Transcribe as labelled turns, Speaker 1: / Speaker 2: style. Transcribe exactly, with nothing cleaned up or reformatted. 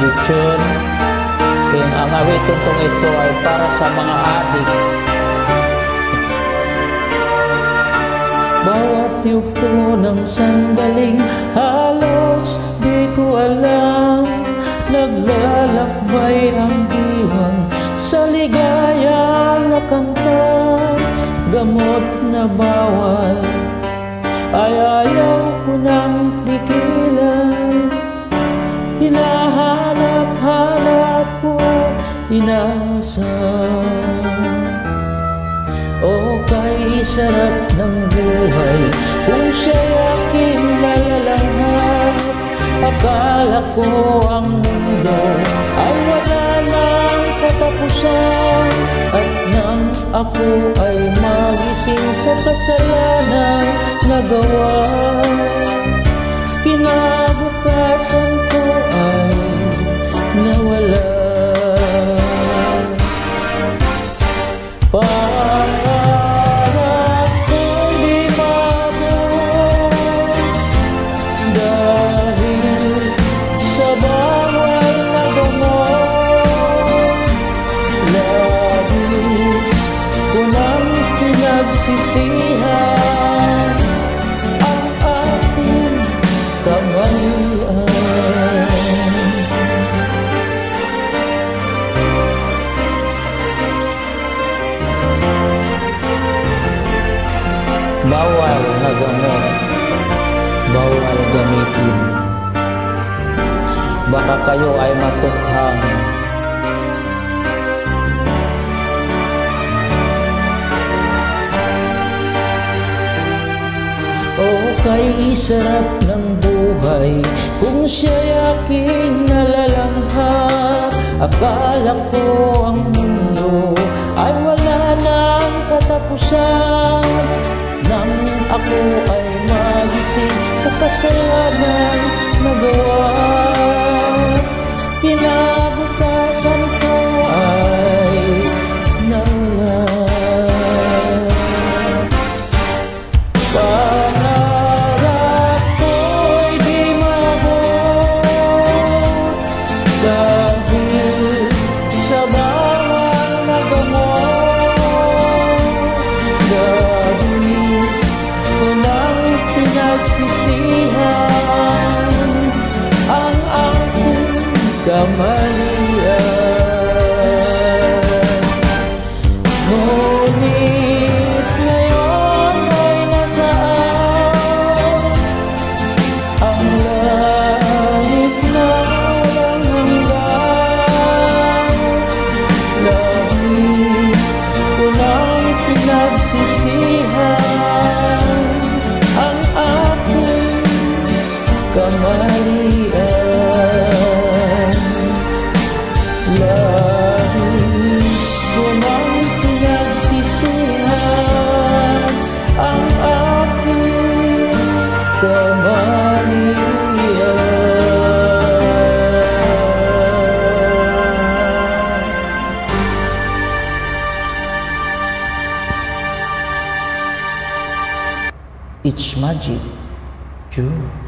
Speaker 1: magic tune. Yung ang awitin kong ito ay para sa mga adik. Bawat yugto ng sandaling halos di ko alam, naglalakbay ang diwang sa ligayang nakamtan. Gamot na bawal ay ayaw ko nang pigilan, hinahanap-hanap ko at inasam. O kay sarap ng buhay kung siya'y aking nalalanghap. Akala ko ang mundo ay wala nang katapusan, at nang ako ay magising sa kasalanan nagawa, kinabukasan ko ay nawala. Pangarap ko'y di mabuo dahil sa bawal na gamot. Labis ko nang pinagsisihan ang aking kamalian. Bawal na gamot, bawal gamitin. Baka kayo ay matukhang. O kay sarap ng buhay kung siya'y aking nalalanghap. Akala ko ang mundo ay wala nang katapusan, nang ako ay magising sa kasalanan nagawa, kinabukasan ko ay nawala. Pangarap ko'y di mabuo dahil sa bawal na gamot. Labis ko nang pinagsisihan ang aking kamalian. Ngunit ngayon ay nasaan ang langit na walang hanggan. Labis ko nang pinagsisihan ang aking kamalian. Labis ko nang pinagsisihan ang aking kamalian. It's magic, true.